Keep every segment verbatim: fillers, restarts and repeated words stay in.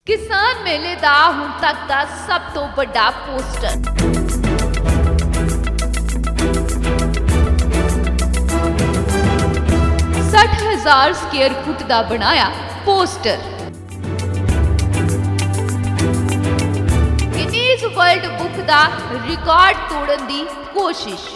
किसान मेले का हुण तक का सब तो बड़ा पोस्टर साठ हजार स्क्वेयर फुट का बनाया पोस्टर गिनीज वर्ल्ड बुक का रिकॉर्ड तोड़न की कोशिश।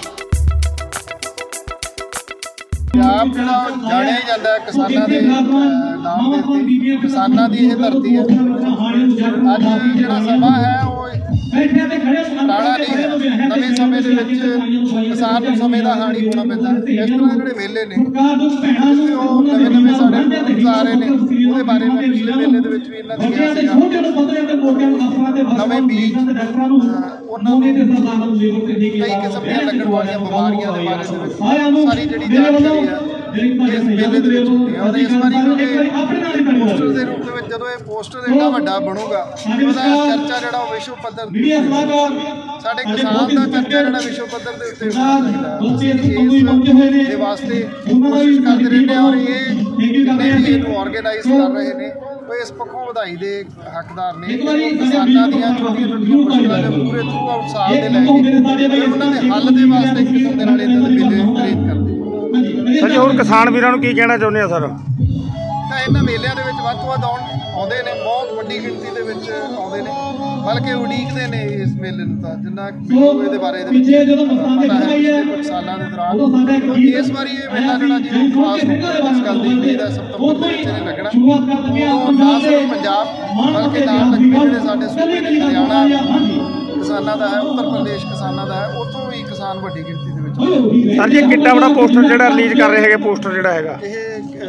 ਪੰਜਾਬ ਜਿਹੜਾ ਜਾਣਿਆ ਹੀ ਜਾਂਦਾ ਕਿਸਾਨਾਂ ਦੇ ਨਾਮ ਦੇ ਉੱਤੇ ਕਿਸਾਨਾਂ ਦੀ ਇਹ ਧਰਤੀ ਹੈ। ਅੱਜ ਜਿਹੜਾ ਸਮਾਂ ਹੈ ਉਹ ਪੁਰਾਣਾ ਨਹੀਂ ਹੈ। ਨਵੇਂ ਸਮੇਂ ਦੇ ਵਿੱਚ ਕਿਸਾਨ ਨੂੰ ਸਮੇਂ ਦਾ ਹਾਣੀ ਹੋਣਾ ਪੈਂਦਾ। ਇਸ ਤਰ੍ਹਾਂ ਜਿਹੜੇ ਮੇਲੇ ਨੇ ਉਹ ਨਵੇਂ ਨਵੇਂ ਸਾਡੇ ਆ ਰਹੇ ਨੇ, ਉਹਦੇ ਬਾਰੇ ਮੈਂ ਪਿਛਲੇ ਮੇਲੇ ਦੇ ਵਿੱਚ ਵੀ ਇਹਨਾਂ ਦੀ ਗਿਆ ਸੀਗਾ। ਨਵੇਂ ਬੀਜ ਉਹਨਾਂ ਨੂੰ ਕਈ ਕਿਸਮ ਦੀਆਂ ਲੱਗਣ ਵਾਲੀਆਂ ਬਿਮਾਰੀਆਂ ਦੇ ਬਾਰੇ ਦੇ ਵਿੱਚ ਸਾਰੀ ਜਿਹੜੀ ਜਾਣਕਾਰੀ ਹੈ ਇਸ ਮੇਲੇ ਦੇ ਵਿੱਚ ਹੁੰਦੀ ਹੈ। ਔਰ ਇਸ ਵਾਰੀ ਪੋਸਟਰ ਦੇ ਰੂਪ ਦੇ ਵਿੱਚ ਜਦੋਂ ਇਹ ਪੋਸਟਰ ਇੰਨਾ ਵੱਡਾ ਬਣੂਗਾ ਉਹਦਾ ਚਰਚਾ ਜਿਹੜਾ ਉਹ ਵਿਸ਼ਵ ਪੱਧਰ ਸਾਡੇ ਕਿਸਾਨ ਦਾ ਚਰਚਾ ਜਿਹੜਾ ਵਿਸ਼ਵ ਪੱਧਰ ਦੇ ਉੱਤੇ ਇਸ ਦੇ ਵਾਸਤੇ ਕੋਸ਼ਿਸ਼ ਕਰਦੇ ਰਹਿੰਦੇ ਔਰ ਇਹ ਜਿੰਨੇ ਵੀ ਇਹਨੂੰ ਆਰਗੇਨਾਈਜ਼ ਕਰ ਰਹੇ ਨੇ ਉਹ ਇਸ ਪੱਖੋਂ ਵਧਾਈ ਦੇ ਹੱਕਦਾਰ ਨੇ। ਕਿਸਾਨਾਂ ਦੀਆਂ ਛੋਟੀਆਂ ਛੋਟੀਆਂ ਮੁਸ਼ਕਲਾਂ ਦੇ ਪੂਰੇ ਥਰੂ ਆਊਟ ਸਾਲ ਦੇ ਲੈ ਕੇ ਉਹਨਾਂ ਦੇ ਹੱਲ ਦੇ ਵਾਸਤੇ ਇੱਕ ਕਿਸਮ ਦੇ ਨਾਲ ਇਹਨਾਂ ਦੇ ਮੇਲੇ ਅਰੇਂਜ ਕਰਦੇ। ਸਰ ਹੋਰ ਕਿਸਾਨ ਵੀਰਾਂ ਨੂੰ ਕੀ ਕਹਿਣਾ ਚਾਹੁੰਦੇ ਆ ਸਰ? ਤਾਂ ਇਹਨਾਂ ਮੇਲਿਆਂ ਦੇ ਵਿੱਚ ਵੱਧ ਤੋਂ ਵੱਧ ਆਉਣ ਆਉਂਦੇ ਨੇ, ਬਹੁਤ ਵੱਡੀ ਗਿਣਤੀ ਦੇ ਵਿੱਚ ਆਉਂਦੇ ਨੇ, ਬਲਕਿ ਉਡੀਕਦੇ ਨੇ ਇਸ ਮੇਲੇ ਨੂੰ। ਤਾਂ ਜਿੰਨਾ ਇਹਦੇ ਬਾਰੇ ਪਤਾ ਹੈ ਕੁਝ ਸਾਲਾਂ ਦੇ ਦੌਰਾਨ ਇਸ ਵਾਰੀ ਇਹ ਮੇਲਾ ਜਿਹੜਾ ਜੀ ਖਾਸ ਇਸ ਗੱਲ ਦੀ ਉਮੀਦ ਹੈ ਸਤੰਬਰ ਦੇ ਵਿੱਚ ਇਹਨੇ ਲੱਗਣਾ। ਉਹ ਨਾ ਸਿਰਫ ਪੰਜਾਬ ਬਲਕਿ ਨਾਲ ਲੱਗਦੇ ਜਿਹੜੇ ਸਾਡੇ ਸੂਬੇ ਨੇ, ਹਰਿਆਣਾ ਕਿਸਾਨਾਂ ਦਾ ਹੈ, ਉੱਤਰ ਪ੍ਰਦੇਸ਼ ਕਿਸਾਨਾਂ ਦਾ ਹੈ, ਉੱਥੋਂ ਵੀ ਕਿਸਾਨ ਵੱਡੀ ਗਿਣਤੀ ਦੇ ਵਿੱਚ। ਸਰ ਜੀ ਕਿੱਡਾ ਬੜਾ ਪੋਸਟਰ ਜਿਹੜਾ ਰਿਲੀਜ਼ ਕਰ ਰਹੇ ਹੈਗੇ, ਪੋਸਟਰ ਜਿਹੜਾ ਹੈਗਾ ਇਹ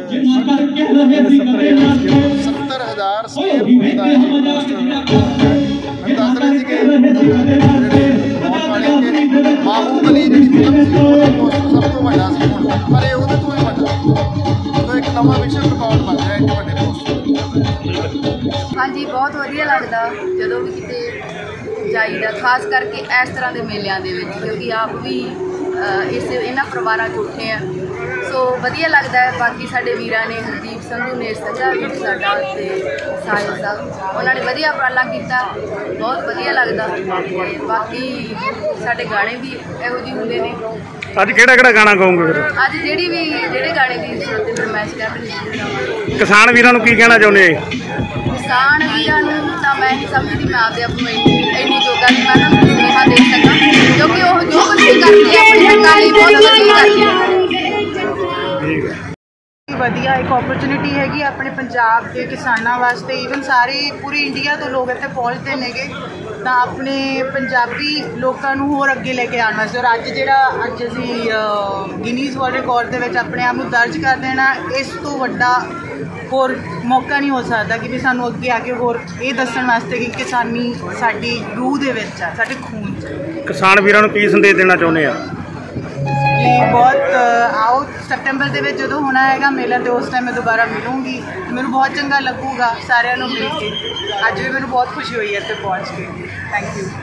ਸੱਤਰ ਹਜ਼ਾਰ ਸਕੁਅਰ ਫੁੱਟ ਦਾ ਇਹ ਪੋਸਟਰ ਮੈਂ ਦੱਸ ਰਹੇ ਸੀ ਕਿ ਜਿਹੜੇ ਆਉਣ ਵਾਲੇ ਕਿ ਬਾਹੂਬਲੀ ਜਿਹੜੀ ਫਿਲਮ ਸੀ ਉਹਦਾ ਪੋਸਟਰ ਸਭ ਤੋਂ ਵੱਡਾ ਸੀ ਹੁਣ, ਪਰ ਇਹ ਉਹਦੇ ਤੋਂ ਵੀ ਵੱਡਾ। ਤਾਂ ਇੱਕ ਨਵਾਂ ਵਿਸ਼ਵ ਰਿਕਾਰਡ ਬਣ ਰਿਹਾ ਇੰਨੇ ਵੱਡੇ ਪੋਸਟਰ। हाँ जी, बहुत वधिया लगता जो भी किते जाइदा, खास करके इस तरह के मेलिਆਂ ਦੇ ਵਿੱਚ क्योंकि आप भी इस इन्होंने परिवारों च उठे हैं। सो वधिया लगता है। बाकी साडे वीरां ने हरदीप संधू ने सजा भी साडा ते साहिल साहब उन्होंने वधिया उपराला किया, बहुत वधिया लगता। बाकी साडे गाने भी इहो ਜਿਹੇ ਹੁੰਦੇ ने। ਅੱਜ ਕਿਹੜਾ ਕਿਹੜਾ ਗਾਣਾ ਗਾਉਂਗੇ ਫਿਰ? ਅੱਜ ਜਿਹੜੀ ਵੀ ਜਿਹੜੇ ਗਾਣੇ ਦੀ ਤੇ ਫਰਮਾਇਸ਼ ਕਰ ਰਹੀ ਕਿਸਾਨ ਵੀਰਾਂ ਨੂੰ ਕੀ ਕਹਿਣਾ ਚਾਹੁੰਦੇ ਆ? किसान वीरां तो मैं नहीं समझती, मैं आपके आप इन्नी जोगा कि मैं उन्होंने सुनेहा दे सका क्योंकि वो जो कुछ भी करती है अपनी सरकार लिए बहुत वधिया करती है। ਵਧੀਆ ਇੱਕ ਓਪਰਚੁਨਿਟੀ ਹੈਗੀ ਆਪਣੇ ਪੰਜਾਬ ਦੇ ਕਿਸਾਨਾਂ ਵਾਸਤੇ। ਈਵਨ ਸਾਰੇ ਪੂਰੇ ਇੰਡੀਆ ਤੋਂ ਲੋਕ ਇੱਥੇ ਪਹੁੰਚਦੇ ਨੇਗੇ ਤਾਂ ਆਪਣੇ ਪੰਜਾਬੀ ਲੋਕਾਂ ਨੂੰ ਹੋਰ ਅੱਗੇ ਲੈ ਕੇ ਆਉਣ ਵਾਸਤੇ। ਔਰ ਅੱਜ ਜਿਹੜਾ ਅੱਜ ਅਸੀਂ ਗਿਨੀਜ਼ ਵਰਲਡ ਰਿਕਾਰਡ ਦੇ ਵਿੱਚ ਆਪਣੇ ਆਪ ਨੂੰ ਦਰਜ ਕਰ ਦੇਣਾ, ਇਸ ਤੋਂ ਵੱਡਾ ਹੋਰ ਮੌਕਾ ਨਹੀਂ ਹੋ ਸਕਦਾ ਕਿ ਵੀ ਸਾਨੂੰ ਅੱਗੇ ਆ ਕੇ ਹੋਰ ਇਹ ਦੱਸਣ ਵਾਸਤੇ ਕਿ ਕਿਸਾਨੀ ਸਾਡੀ ਰੂਹ ਦੇ ਵਿੱਚ ਆ, ਸਾਡੇ ਖੂਨ 'ਚ। ਕਿਸਾਨ ਵੀਰਾਂ ਨੂੰ ਕੀ ਸੰਦੇਸ਼ ਦੇਣਾ ਚਾਹੁੰਦੇ ਆ? ਕਿ ਬਹੁਤ ਆਓ ਸਤੰਬਰ ਦੇ ਵਿੱਚ ਜਦੋਂ ਹੋਣਾ ਹੈਗਾ ਮੇਲਾ ਤੇ ਉਸ ਟਾਈਮ ਮੈਂ ਦੁਬਾਰਾ ਮਿਲੂੰਗੀ, ਮੈਨੂੰ ਬਹੁਤ ਚੰਗਾ ਲੱਗੂਗਾ ਸਾਰਿਆਂ ਨੂੰ ਮਿਲ ਕੇ। ਅੱਜ ਵੀ ਮੈਨੂੰ ਬਹੁਤ ਖੁਸ਼ੀ ਹੋਈ ਹੈ ਇੱਥੇ ਪਹੁੰਚ ਕੇ। Thank you.